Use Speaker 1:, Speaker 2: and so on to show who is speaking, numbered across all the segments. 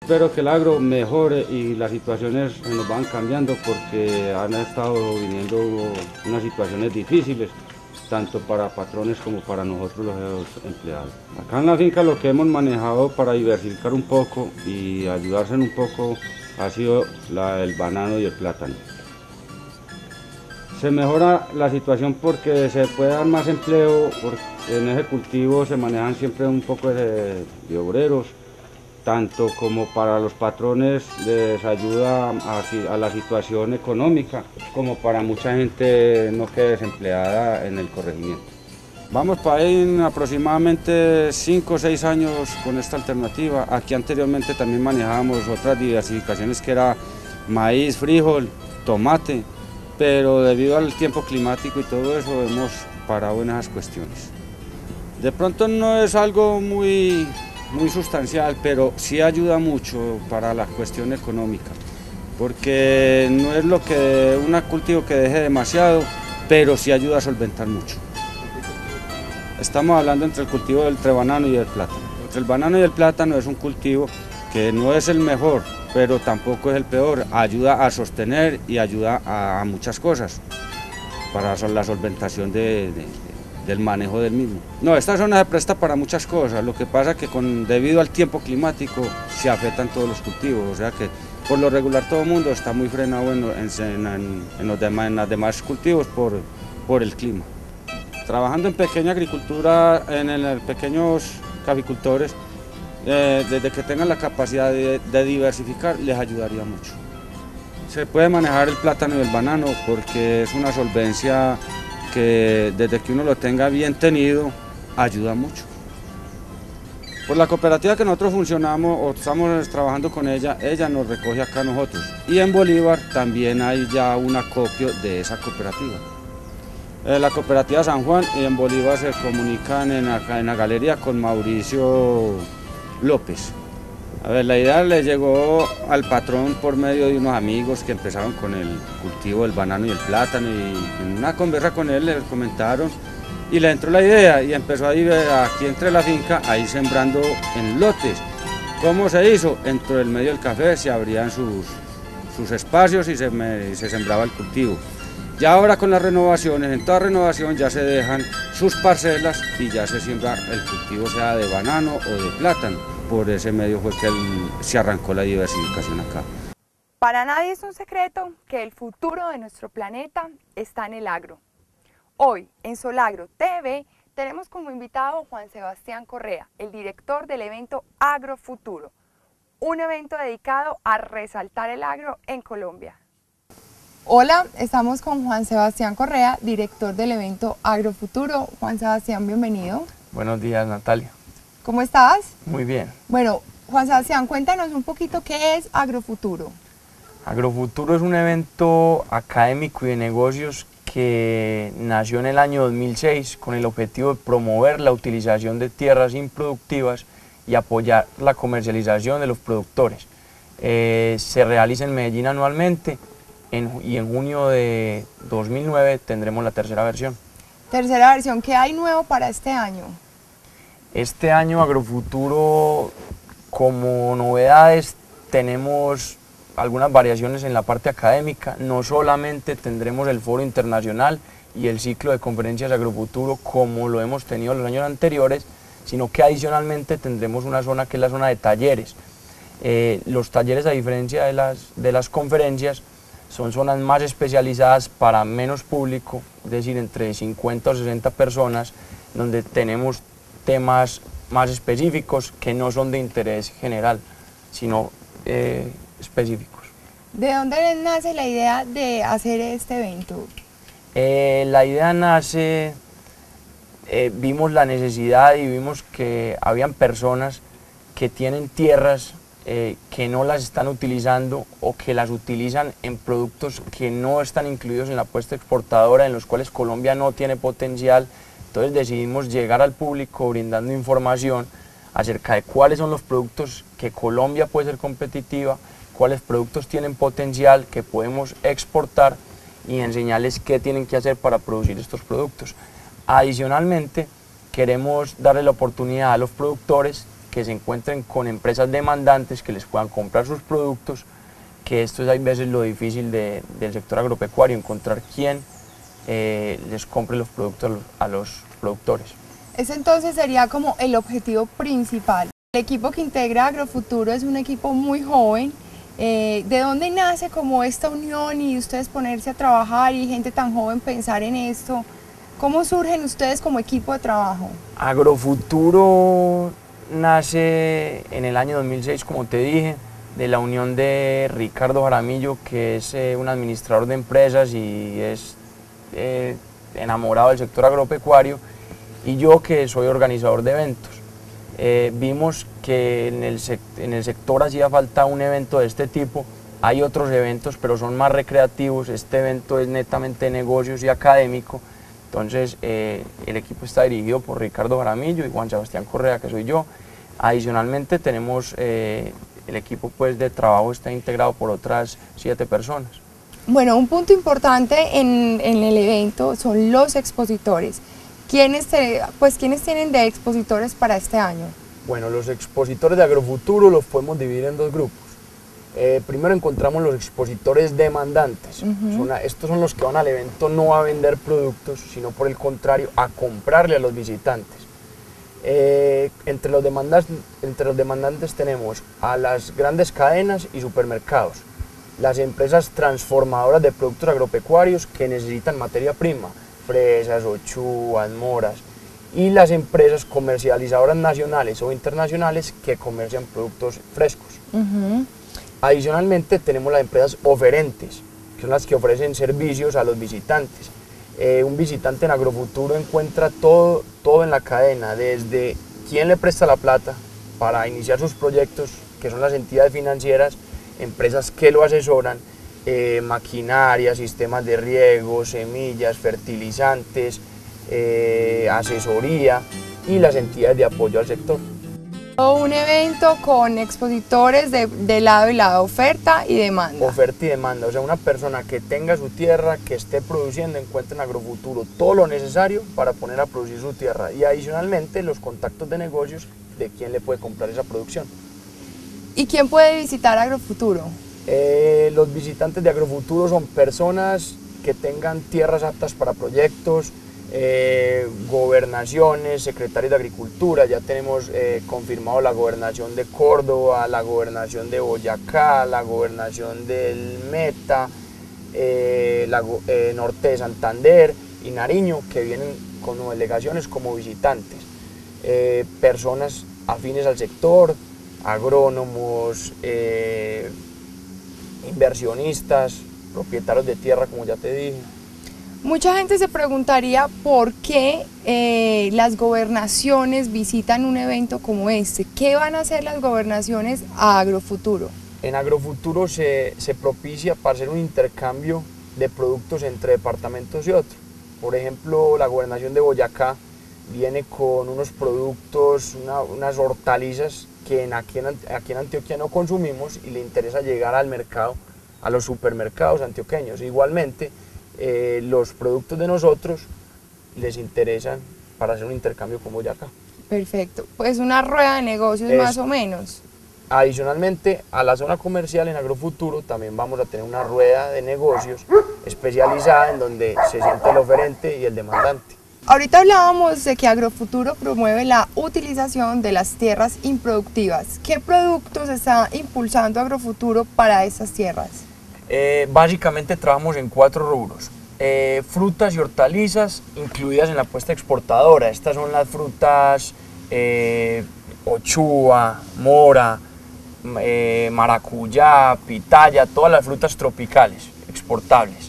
Speaker 1: Espero que el agro mejore y las situaciones se nos van cambiando porque han estado viniendo unas situaciones difíciles, tanto para patrones como para nosotros los empleados. Acá en la finca lo que hemos manejado para diversificar un poco y ayudarse un poco ha sido el banano y el plátano. Se mejora la situación porque se puede dar más empleo, porque en ese cultivo se manejan siempre un poco de obreros, tanto como para los patrones les ayuda a la situación económica, como para mucha gente no quede desempleada en el corregimiento. Vamos para ahí en aproximadamente 5 o 6 años con esta alternativa. Aquí anteriormente también manejábamos otras diversificaciones que era maíz, frijol, tomate, pero debido al tiempo climático y todo eso hemos parado en esas cuestiones. De pronto no es algo muy sustancial, pero sí ayuda mucho para la cuestión económica, porque no es lo que un cultivo que deje demasiado, pero sí ayuda a solventar mucho. Estamos hablando entre el cultivo del banano y el plátano. Entre el banano y el plátano es un cultivo que no es el mejor, pero tampoco es el peor, ayuda a sostener y ayuda a muchas cosas para la solventación del manejo del mismo. No, esta zona se presta para muchas cosas, lo que pasa es que debido al tiempo climático se afectan todos los cultivos, o sea que por lo regular todo el mundo está muy frenado en los demás cultivos por el clima. Trabajando en pequeña agricultura, en pequeños caficultores, desde que tengan la capacidad de diversificar, les ayudaría mucho. Se puede manejar el plátano y el banano porque es una solvencia que desde que uno lo tenga bien tenido, ayuda mucho. Por la cooperativa que nosotros funcionamos o estamos trabajando con ella nos recoge acá a nosotros. Y en Bolívar también hay ya un acopio de esa cooperativa. La cooperativa San Juan y en Bolívar se comunican en la galería con Mauricio López. A ver, la idea le llegó al patrón por medio de unos amigos que empezaron con el cultivo del banano y el plátano y en una conversa con él le comentaron y le entró la idea y empezó a ir aquí entre la finca, ahí sembrando en lotes. ¿Cómo se hizo? Dentro del medio del café se abrían sus espacios y se sembraba el cultivo. Ya ahora con las renovaciones, en toda renovación ya se dejan sus parcelas y ya se siembra el cultivo sea de banano o de plátano. Por ese medio fue que se arrancó la diversificación acá.
Speaker 2: Para nadie es un secreto que el futuro de nuestro planeta está en el agro. Hoy en Solagro TV tenemos como invitado a Juan Sebastián Correa, el director del evento Agrofuturo, un evento dedicado a resaltar el agro en Colombia. Hola, estamos con Juan Sebastián Correa, director del evento Agrofuturo. Juan Sebastián, bienvenido.
Speaker 3: Buenos días, Natalia.
Speaker 2: ¿Cómo estás?
Speaker 3: Muy bien.
Speaker 2: Bueno, Juan Sebastián, cuéntanos un poquito qué es Agrofuturo.
Speaker 3: Agrofuturo es un evento académico y de negocios que nació en el año 2006 con el objetivo de promover la utilización de tierras improductivas y apoyar la comercialización de los productores. Se realiza en Medellín anualmente y en junio de 2009 tendremos la tercera versión.
Speaker 2: Tercera versión, ¿qué hay nuevo para este año?
Speaker 3: Este año Agrofuturo, como novedades, tenemos algunas variaciones en la parte académica. No solamente tendremos el foro internacional y el ciclo de conferencias Agrofuturo como lo hemos tenido los años anteriores, sino que adicionalmente tendremos una zona que es la zona de talleres. Los talleres, a diferencia de las conferencias, son zonas más especializadas para menos público, es decir, entre 50 o 60 personas, donde tenemos temas más específicos que no son de interés general, sino específicos.
Speaker 2: ¿De dónde nace la idea de hacer este evento?
Speaker 3: La idea nace, vimos la necesidad y vimos que habían personas que tienen tierras que no las están utilizando o que las utilizan en productos que no están incluidos en la apuesta exportadora, en los cuales Colombia no tiene potencial. Entonces decidimos llegar al público brindando información acerca de cuáles son los productos que Colombia puede ser competitiva, cuáles productos tienen potencial que podemos exportar y enseñarles qué tienen que hacer para producir estos productos. Adicionalmente, queremos darle la oportunidad a los productores que se encuentren con empresas demandantes que les puedan comprar sus productos, que esto es a veces lo difícil del sector agropecuario, encontrar quién les compre los productos a los productores.
Speaker 2: Ese entonces sería como el objetivo principal. El equipo que integra Agrofuturo es un equipo muy joven. ¿De dónde nace como esta unión y ustedes ponerse a trabajar y gente tan joven pensar en esto? ¿Cómo surgen ustedes como equipo de trabajo?
Speaker 3: Agrofuturo nace en el año 2006, como te dije, de la unión de Ricardo Jaramillo, que es un administrador de empresas y es enamorado del sector agropecuario, y yo, que soy organizador de eventos. Vimos que en el sector hacía falta un evento de este tipo. Hay otros eventos, pero son más recreativos. Este evento es netamente de negocios y académico. Entonces, el equipo está dirigido por Ricardo Jaramillo y Juan Sebastián Correa, que soy yo. Adicionalmente, tenemos el equipo pues, de trabajo está integrado por otras 7 personas.
Speaker 2: Bueno, un punto importante en el evento son los expositores. ¿Quiénes tienen de expositores para este año?
Speaker 3: Bueno, los expositores de Agrofuturo los podemos dividir en 2 grupos. Primero encontramos los expositores demandantes. Estos son los que van al evento no a vender productos, sino por el contrario a comprarle a los visitantes. Entre los demandantes tenemos a las grandes cadenas y supermercados, las empresas transformadoras de productos agropecuarios que necesitan materia prima, fresas, ochuas, moras, y las empresas comercializadoras nacionales o internacionales que comercian productos frescos. Adicionalmente tenemos las empresas oferentes, que son las que ofrecen servicios a los visitantes. Un visitante en Agrofuturo encuentra todo en la cadena, desde quién le presta la plata para iniciar sus proyectos, que son las entidades financieras, empresas que lo asesoran, maquinaria, sistemas de riego, semillas, fertilizantes, asesoría, y las entidades de apoyo al sector.
Speaker 2: Un evento con expositores de lado y lado, oferta y demanda.
Speaker 3: Oferta y demanda, o sea, una persona que tenga su tierra, que esté produciendo, encuentra en Agrofuturo todo lo necesario para poner a producir su tierra, y adicionalmente los contactos de negocios de quién le puede comprar esa producción.
Speaker 2: ¿Y quién puede visitar Agrofuturo?
Speaker 3: Los visitantes de Agrofuturo son personas que tengan tierras aptas para proyectos, gobernaciones, secretarios de Agricultura. Ya tenemos confirmado la gobernación de Córdoba, la gobernación de Boyacá, la gobernación del Meta, norte de Santander y Nariño, que vienen como delegaciones, como visitantes. Personas afines al sector, agrónomos, inversionistas, propietarios de tierra, como ya te dije.
Speaker 2: Mucha gente se preguntaría por qué las gobernaciones visitan un evento como este. ¿Qué van a hacer las gobernaciones a Agrofuturo?
Speaker 3: En Agrofuturo se propicia para hacer un intercambio de productos entre departamentos y otros. Por ejemplo, la gobernación de Boyacá viene con unos productos, unas hortalizas que aquí en Antioquia no consumimos, y le interesa llegar al mercado, a los supermercados antioqueños. Igualmente, los productos de nosotros les interesan para hacer un intercambio con Boyacá.
Speaker 2: Perfecto, pues una rueda de negocios más o menos.
Speaker 3: Adicionalmente, a la zona comercial en Agrofuturo también vamos a tener una rueda de negocios especializada en donde se siente el oferente y el demandante.
Speaker 2: Ahorita hablábamos de que Agrofuturo promueve la utilización de las tierras improductivas. ¿Qué productos está impulsando Agrofuturo para esas tierras?
Speaker 3: Básicamente trabajamos en 4 rubros. Frutas y hortalizas incluidas en la apuesta exportadora. Estas son las frutas ochúa, mora, maracuyá, pitaya, todas las frutas tropicales exportables.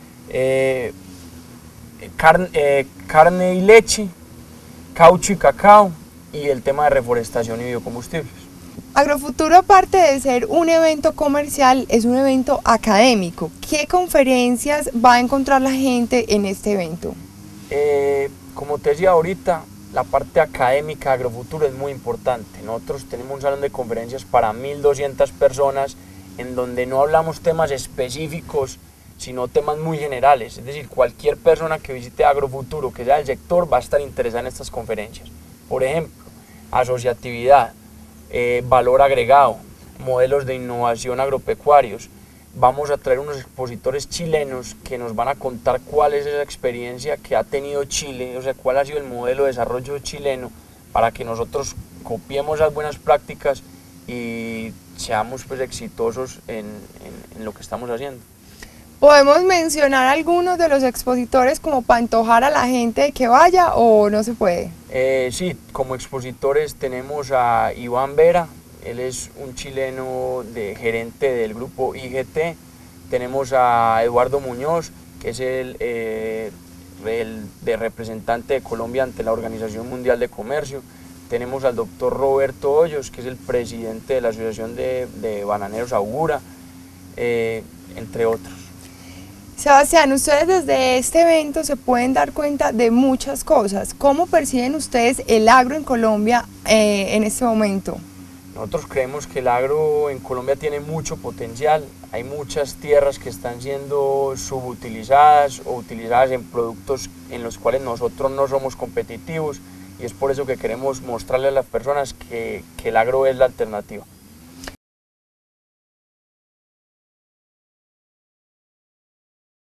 Speaker 3: Carne y leche, caucho y cacao, y el tema de reforestación y biocombustibles.
Speaker 2: Agrofuturo, aparte de ser un evento comercial, es un evento académico. ¿Qué conferencias va a encontrar la gente en este evento?
Speaker 3: Como te decía ahorita, la parte académica de Agrofuturo es muy importante. Nosotros tenemos un salón de conferencias para 1200 personas, en donde no hablamos temas específicos, sino temas muy generales. Es decir, cualquier persona que visite Agrofuturo, que sea del sector, va a estar interesada en estas conferencias. Por ejemplo, asociatividad, valor agregado, modelos de innovación agropecuarios. Vamos a traer unos expositores chilenos que nos van a contar cuál es esa experiencia que ha tenido Chile, o sea, cuál ha sido el modelo de desarrollo chileno, para que nosotros copiemos esas buenas prácticas y seamos pues exitosos en lo que estamos haciendo.
Speaker 2: ¿Podemos mencionar algunos de los expositores como para antojar a la gente que vaya o no se puede?
Speaker 3: Sí, como expositores tenemos a Iván Vera, él es un chileno gerente del grupo IGT. Tenemos a Eduardo Muñoz, que es el de representante de Colombia ante la Organización Mundial de Comercio. Tenemos al doctor Roberto Hoyos, que es el presidente de la Asociación de Bananeros Augura, entre otros.
Speaker 2: Sebastián, ustedes desde este evento se pueden dar cuenta de muchas cosas. ¿Cómo perciben ustedes el agro en Colombia en este momento?
Speaker 3: Nosotros creemos que el agro en Colombia tiene mucho potencial. Hay muchas tierras que están siendo subutilizadas o utilizadas en productos en los cuales nosotros no somos competitivos, y es por eso que queremos mostrarle a las personas que el agro es la alternativa.